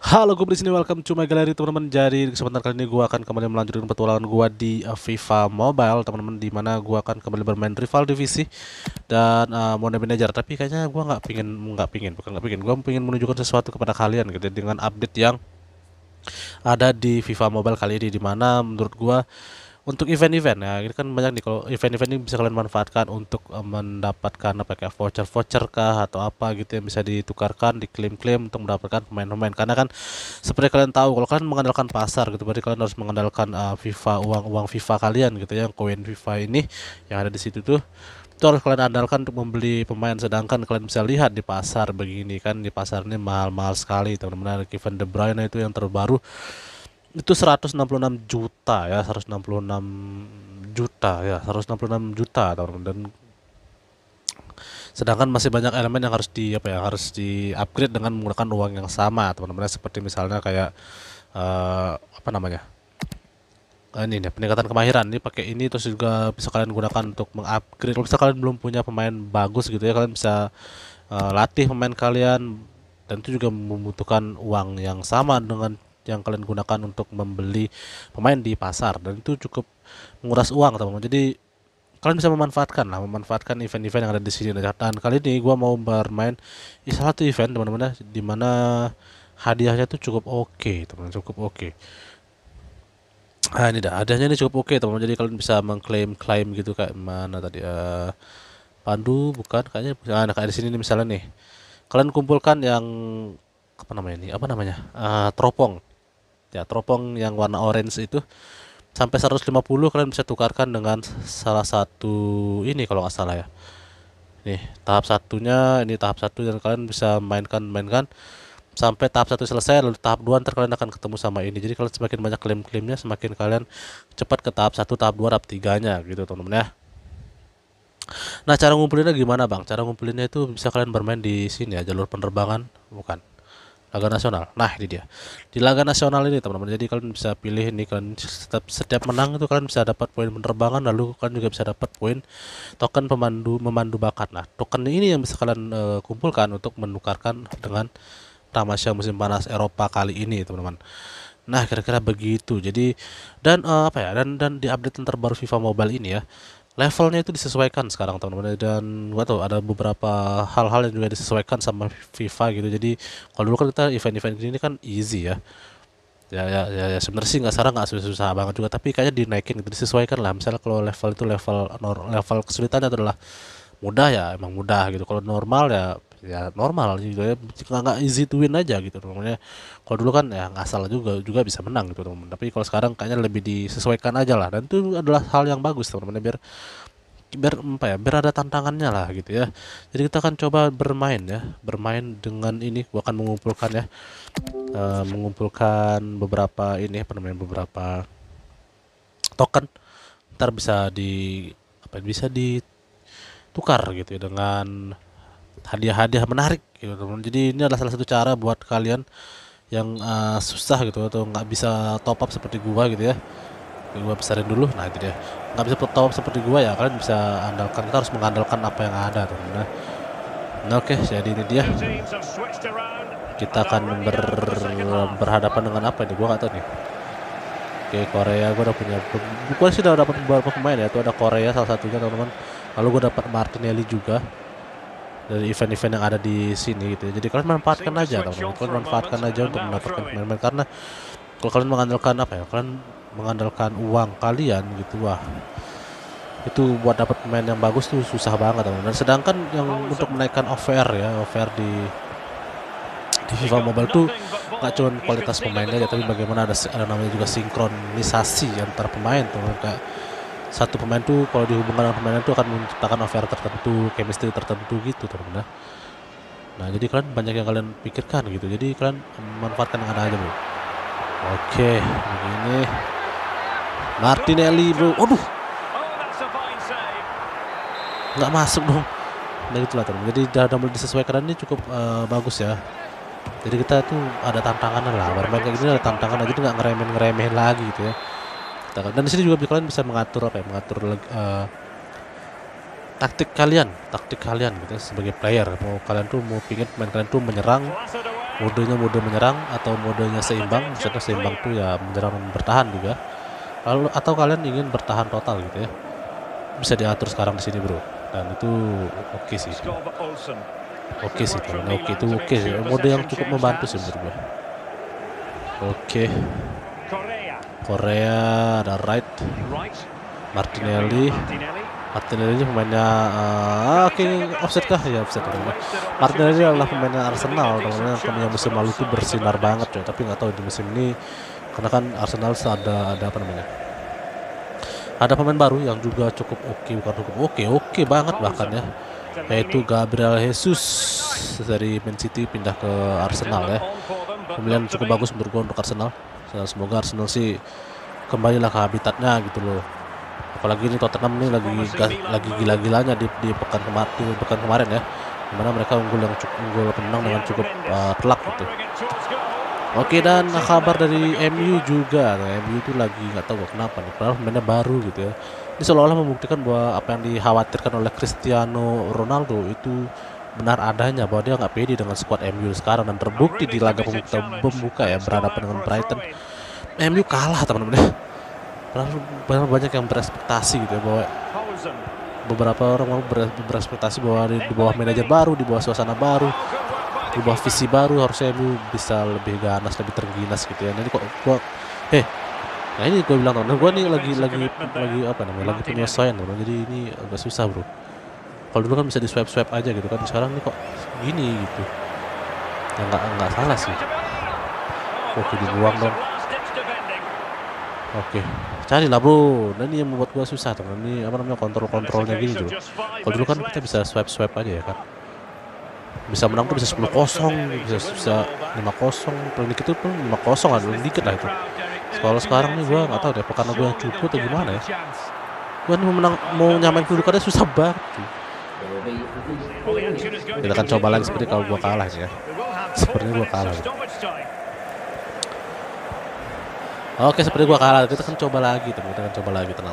Halo, gue di sini, welcome to my gallery teman-teman. Jadi di kesempatan kali ini gue akan kembali melanjutkan petualangan gue di FIFA Mobile teman-teman, di mana gue akan kembali bermain rival divisi dan mode manager. Tapi kayaknya gue gue pengen menunjukkan sesuatu kepada kalian gitu dengan update yang ada di FIFA Mobile kali ini, di mana menurut gue untuk event-event ya, ini kan banyak nih. Kalau event-event ini bisa kalian manfaatkan untuk mendapatkan apa, kayak voucher-voucher kah atau apa gitu yang bisa ditukarkan, diklaim-klaim untuk mendapatkan pemain-pemain. Karena kan seperti kalian tahu, kalau kalian mengandalkan pasar gitu, berarti kalian harus mengandalkan FIFA, uang FIFA kalian gitu ya, yang koin FIFA ini yang ada di situ tuh. Itu harus kalian andalkan untuk membeli pemain, sedangkan kalian bisa lihat di pasar begini kan, di pasar ini mahal-mahal sekali teman-teman. Kevin De Bruyne itu yang terbaru itu 166 juta ya, 166 juta ya, 166 juta teman-teman. Dan sedangkan masih banyak elemen yang harus di apa ya, harus di upgrade dengan menggunakan uang yang sama teman-teman, seperti misalnya kayak apa namanya, ini nih, peningkatan kemahiran. Ini pakai ini terus juga bisa kalian gunakan untuk mengupgrade. Kalau misalnya kalian belum punya pemain bagus gitu ya, kalian bisa latih pemain kalian, dan itu juga membutuhkan uang yang sama dengan yang kalian gunakan untuk membeli pemain di pasar, dan itu cukup menguras uang teman-teman. Jadi kalian bisa memanfaatkan event-event yang ada di sini. Dan kali ini gua mau bermain di salah satu event teman-teman ya, di mana hadiahnya tuh cukup oke teman-teman, cukup oke. Ini dah hadiahnya ini cukup oke teman-teman. Jadi kalian bisa mengklaim gitu, kayak mana tadi, pandu bukan, kayaknya kayak di sini nih misalnya nih. Kalian kumpulkan yang apa namanya ini? Apa namanya? Teropong. Ya, teropong yang warna orange itu sampai 150 kalian bisa tukarkan dengan salah satu ini kalau nggak salah ya. Nih, tahap satunya, ini tahap satu, dan kalian bisa mainkan sampai tahap satu selesai, lalu tahap 2 ntar kalian akan ketemu sama ini. Jadi kalau semakin banyak klaim-klaimnya, semakin kalian cepat ke tahap satu, tahap 2, tahap 3-nya gitu teman-teman ya. Nah, cara ngumpulinnya gimana bang? Cara ngumpulinnya itu bisa kalian bermain di sini ya, jalur penerbangan, bukan, laga nasional. Nah, ini dia. Di laga nasional ini teman-teman, jadi kalian bisa pilih ini, kalian setiap menang itu kalian bisa dapat poin penerbangan, lalu kalian juga bisa dapat poin token memandu bakat. Nah, token ini yang bisa kalian kumpulkan untuk menukarkan dengan tamasya musim panas Eropa kali ini teman-teman. Nah, kira-kira begitu. Jadi dan apa ya, dan di update yang terbaru FIFA Mobile ini ya, levelnya itu disesuaikan sekarang teman-teman. Dan gua tahu ada beberapa hal-hal yang juga disesuaikan sama FIFA gitu. Jadi kalau dulu kan kita event-event gini kan easy ya, ya sebenarnya sih nggak, sekarang nggak susah-susah banget juga, tapi kayaknya dinaikin gitu, disesuaikan lah. Misalnya kalau level itu level kesulitannya adalah mudah, ya emang mudah gitu. Kalau normal ya normal gitu ya, nggak easy to win aja gitu namanya. Kalau dulu kan ya ngasal juga bisa menang gitu teman-teman, tapi kalau sekarang kayaknya lebih disesuaikan aja lah, dan itu adalah hal yang bagus teman-teman, biar biar apa ya, biar ada tantangannya lah gitu ya. Jadi kita akan coba bermain dengan ini. Gua akan mengumpulkan ya, mengumpulkan beberapa ini apa namanya, beberapa token. Ntar bisa bisa ditukar gitu ya dengan hadiah-hadiah menarik gitu teman. Jadi ini adalah salah satu cara buat kalian yang susah gitu atau nggak bisa top up seperti gua gitu ya. Gua besarin dulu. Nah, itu dia. Nggak bisa top up seperti gua ya, kalian bisa andalkan, kita harus mengandalkan apa yang ada teman. Nah, oke, jadi ini dia. Kita akan berhadapan dengan apa ini? Gua nggak tahu nih. Oke, Korea gua udah punya. Gua sih udah dapat beberapa pemain ya. Itu ada Korea salah satunya teman-teman. Lalu gua dapat Martinelli juga dari event-event yang ada di sini gitu ya. Jadi kalian manfaatkan aja teman-teman, kalian manfaatkan aja untuk mendapatkan pemain-pemain, karena kalau kalian mengandalkan apa ya, kalian mengandalkan uang kalian gitu, wah itu buat dapat pemain yang bagus tuh susah banget teman-teman. Dan sedangkan yang untuk menaikkan OVR di FIFA Mobile tuh nggak cuma kualitas pemainnya aja, tapi bagaimana ada namanya juga sinkronisasi antar pemain teman-teman. Kayak satu pemain tuh kalau dihubungkan dengan pemain itu akan menciptakan OVR tertentu, chemistry tertentu gitu teman-teman. Nah, jadi kalian banyak yang kalian pikirkan gitu. Jadi kalian manfaatkan yang ada aja bro. Oke, begini. Martinelli bro, aduh, nggak masuk dong. Nah, itulah teman. Jadi udah mulai disesuaikan, ini cukup bagus ya. Jadi kita tuh ada tantangan lah, bermain kayak gini ada tantangan aja, nggak ngeremehin lagi gitu ya. Dan di sini juga kalian bisa mengatur apa ya, mengatur taktik kalian gitu ya, sebagai player. Mau kalian tuh mau pingin pemain kalian tuh menyerang modenya mode menyerang atau modenya seimbang. Misalnya seimbang tuh ya menyerang dan bertahan juga. Lalu atau kalian ingin bertahan total gitu ya, bisa diatur sekarang di sini bro. Dan itu oke sih. Oke sih teman. Oke sih. Mode yang cukup membantu sih menurut gue. Oke. Korea ada right. Martinelli ini pemainnya oke, offset kah? Ya offset. Martinelli adalah pemainnya Arsenal, teman-teman, yang musim lalu tuh bersinar banget coy. Tapi nggak tahu di musim ini, karena kan Arsenal ada apa namanya? Ada pemain baru yang juga cukup oke banget bahkan ya, yaitu Gabriel Jesus dari Man City pindah ke Arsenal ya. Pemilihan cukup bagus menurut gue untuk Arsenal. Semoga Arsenal sih kembalilah ke habitatnya gitu loh. Apalagi ini Tottenham ini lagi gila-gilanya di pekan kemarin ya, dimana mereka unggul menang dengan cukup telak gitu. Oke, dan kabar dari MU juga. Nah, MU itu lagi nggak tahu kenapa nih, padahal mainnya baru gitu ya. Ini seolah-olah membuktikan bahwa apa yang dikhawatirkan oleh Cristiano Ronaldo itu benar adanya, bahwa dia nggak pede dengan skuad MU sekarang, dan terbukti di laga pembuka ya, berhadapan dengan Brighton. MU kalah teman-teman. Padahal banyak yang berekspektasi gitu ya, bahwa beberapa orang berekspektasi bahwa di bawah manajer baru, di bawah suasana baru, di bawah visi baru, harusnya MU bisa lebih ganas, lebih terginas gitu ya. Nanti kok gua nah ini gue bilang teman, gue nih lagi apa namanya, lagi penyesuaian teman. Jadi ini agak susah bro. Kalau dulu kan bisa di swipe aja gitu kan, sekarang nih kok gini gitu ya. Nggak salah sih. Oke, dibuang dong. Oke, carilah bro. Nah ini yang membuat gua susah teman. Ini apa namanya, kontrolnya gini dulu. Kalau dulu kan kita bisa swipe aja ya kan. Bisa menang tuh bisa 10-0, bisa 5-0, paling dikit tuh pun 5-0 ada dikit lah itu. Kalau sekarang nih gua nggak tahu deh, apa karena gua yang cupu atau gimana ya. Gua nih mau nyamain kedudukannya susah banget. Kita akan coba lagi seperti kalau gua kalah ya. Sepertinya gua kalah. Oke, seperti gua kalah. Kita akan coba lagi, teman. Kita akan coba lagi, tenang.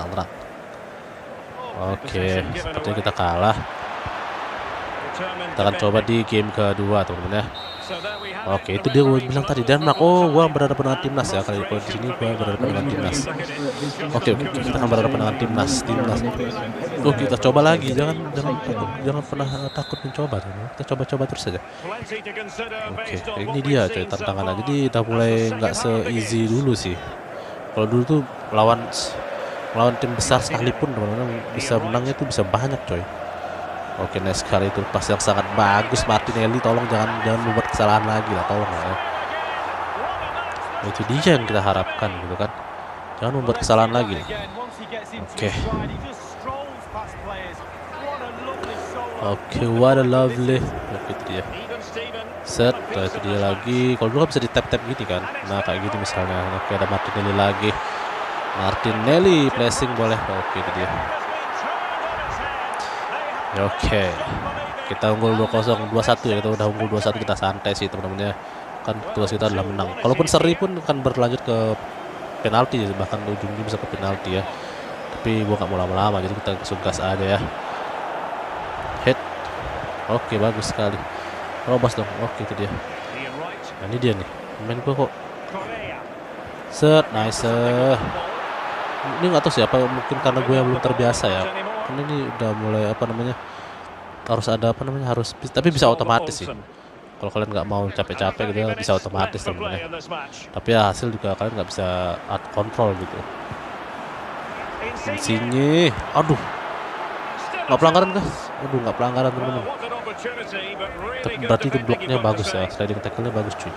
Oke, sepertinya kita kalah. Kita akan coba di game kedua, teman-teman ya. Oke, itu dia gue bilang tadi, Denmark. Oh, gua berhadapan dengan timnas ya. Kali di sini gua berhadapan dengan timnas. Oke, kita akan berhadapan dengan timnas. Oh, kita coba lagi. Jangan pernah takut mencoba. Kita coba terus saja. Oke, ini dia coy tantangannya. Jadi udah mulai nggak se-easy dulu sih. Kalau dulu tuh lawan tim besar sekalipun teman-teman, bisa menangnya tuh bisa banyak coy. Oke, nice sekali itu, pas yang sangat bagus Martinelli. Tolong jangan membuat kesalahan lagi lah, tolong ya. Itu dia yang kita harapkan gitu kan, jangan membuat kesalahan lagi. Oke, what a lovely. Oke, itu dia. Set, itu dia lagi. Kalau dulu kan bisa di tap gini kan, nah kayak gitu misalnya. Oke, ada Martinelli lagi. Pressing boleh. Oke, itu dia. Oke, kita unggul 2-0, 2-1 ya. Kita udah unggul 2-1, kita santai sih teman-teman ya. Kan tugas kita adalah menang. Kalaupun seri pun akan berlanjut ke penalti, bahkan ujungnya bisa ke penalti ya. Tapi gua nggak mau lama-lama, jadi kita langsung gas aja ya. Head. Oke, bagus sekali. Robas dong. Oke, itu dia. Nah, ini dia nih. Main gua kok. Set, nice. Ini nggak tahu sih, apa mungkin karena gue yang belum terbiasa ya. Karena ini udah mulai apa namanya, harus ada apa namanya, tapi bisa otomatis sih. Kalau kalian nggak mau capek-capek gitu bisa otomatis teman-teman ya. Tapi ya hasil juga kalian nggak bisa kontrol gitu. Sini, aduh, nggak pelanggaran kah? Aduh, nggak pelanggaran teman-teman. Berarti itu bloknya bagus ya, sliding tackle-nya bagus cuy.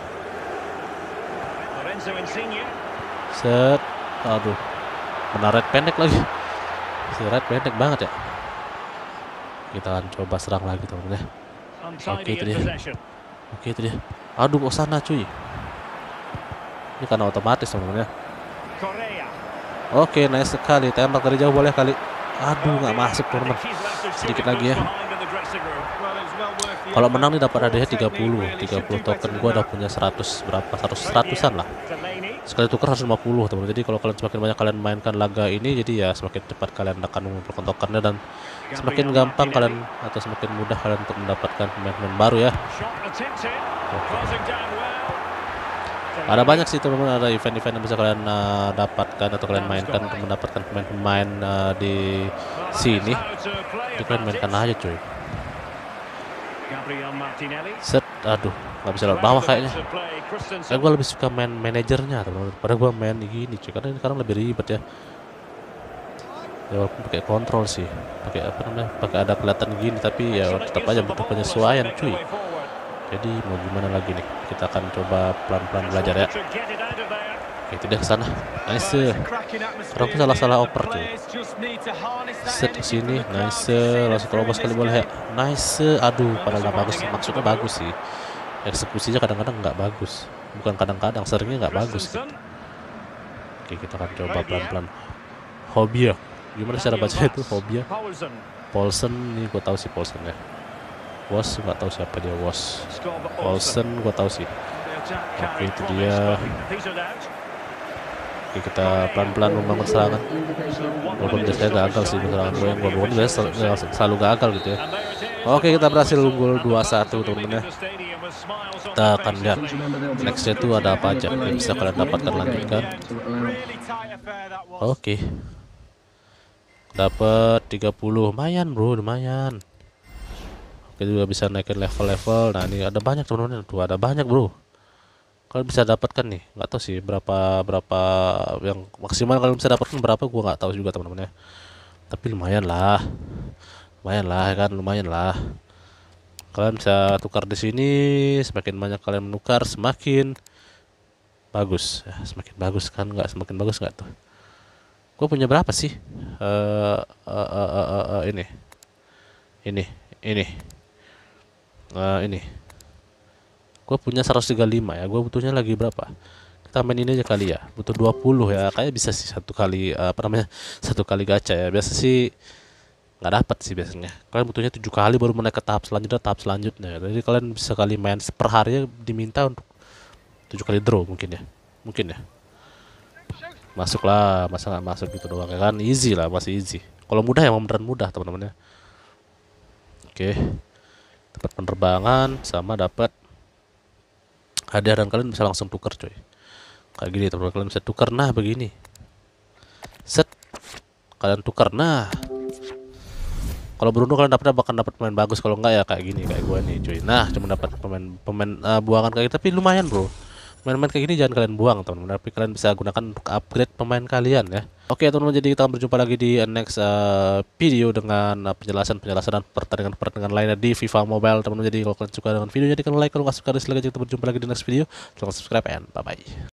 Set, aduh, benar red pendek lagi. Si red pendek banget ya. Kita akan coba serang lagi teman-teman ya. Oke, itu dia. Aduh, kok sana cuy. Ini karena otomatis teman-teman ya. Oke, nice sekali. Tembak dari jauh boleh kali. Aduh, nggak masuk teman-teman. Sedikit lagi ya. Kalau menang nih dapat hadiah 30 token. Gua udah punya 100 berapa, 100-an lah. Sekali tukar 150 teman. Jadi kalau kalian semakin banyak kalian mainkan laga ini, jadi ya semakin cepat kalian akan mengumpulkan tokennya, dan semakin gampang kalian atau semakin mudah kalian untuk mendapatkan pemain-pemain baru ya. Ada banyak sih teman-teman, ada event-event yang bisa kalian dapatkan atau kalian mainkan untuk mendapatkan pemain-pemain di sini. Itu kalian mainkan aja cuy. Set, aduh, nggak bisa lewat bawah kayaknya. Kayak gue lebih suka main manajernya teman-teman, padahal gue main gini cuy, karena ini sekarang lebih ribet ya. Ya walaupun pakai kontrol sih, pakai apa namanya, pakai ada kelihatan gini, tapi ya tetap aja butuh penyesuaian cuy. Jadi mau gimana lagi nih, kita akan coba pelan-pelan belajar ya. Oke, itu dia kesana. Nice. Orang tuh salah-salah oper cuy. Set ke sini, nice. Langsung terobos sekali boleh ya. Nice. Aduh, padahal nggak bagus. Maksudnya bagus sih. Eksekusinya kadang-kadang nggak bagus. Bukan kadang-kadang, seringnya nggak bagus. Gitu. Oke, kita akan coba pelan-pelan. Hobi ya. Gimana cara baca itu Hobi ya? Paulsen, nih gue tahu sih Paulsen ya. Wos nggak tahu siapa dia. Paulsen gue tahu sih. Oke, itu dia. Oke, kita pelan-pelan membangun serangan. Walaupun biasanya gagal sih serangan gue, yang gue bangun biasanya selalu gagal gitu ya. Oke, kita berhasil unggul 2-1 teman-teman ya. Kita akan lihat nextnya itu ada apa aja yang bisa kalian dapatkan, lanjutkan. Oke, dapat 30, lumayan bro, lumayan. Oke, juga bisa naikin level-level. Nah ini ada banyak teman-teman, tuh ada banyak bro. Kalian bisa dapatkan nih, nggak tahu sih berapa yang maksimal kalian bisa dapatkan berapa, gua nggak tahu juga teman-teman ya. Tapi lumayan lah ya kan, lumayan lah. Kalian bisa tukar di sini, semakin banyak kalian menukar semakin bagus ya, semakin bagus kan, nggak semakin bagus nggak tuh. Gua punya berapa sih? Ini gue punya 135 ya. Gue butuhnya lagi berapa? Kita main ini aja kali ya, butuh 20 ya. Kayaknya bisa sih satu kali satu kali gacha ya. Biasa sih nggak dapat sih biasanya. Kalian butuhnya 7 kali baru menaik ke tahap selanjutnya. Jadi kalian bisa kali main per hari diminta untuk 7 kali draw mungkin ya. Masuklah, masa nggak masuk gitu doang ya kan? Easy lah, masih easy. Kalau mudah ya beneran mudah teman-teman ya. Oke, dapat penerbangan sama dapat hadiah, dan kalian bisa langsung tukar coy. Kayak gini teman-teman, kalian bisa tukar. Nah begini, set, kalian tukar. Nah kalau beruntung kalian bahkan dapat pemain bagus. Kalau enggak ya kayak gini, kayak gue nih cuy. Nah cuma dapat pemain buangan kayak gitu, tapi lumayan bro. Main-main kayak gini jangan kalian buang teman-teman, tapi kalian bisa gunakan untuk upgrade pemain kalian ya. Oke teman-teman, jadi kita akan berjumpa lagi di next video dengan penjelasan dan pertandingan lainnya di FIFA Mobile teman-teman. Jadi kalau kalian suka dengan videonya, jangan like, kalau nggak suka dislike aja. Kita berjumpa lagi di next video. Jangan subscribe and bye bye.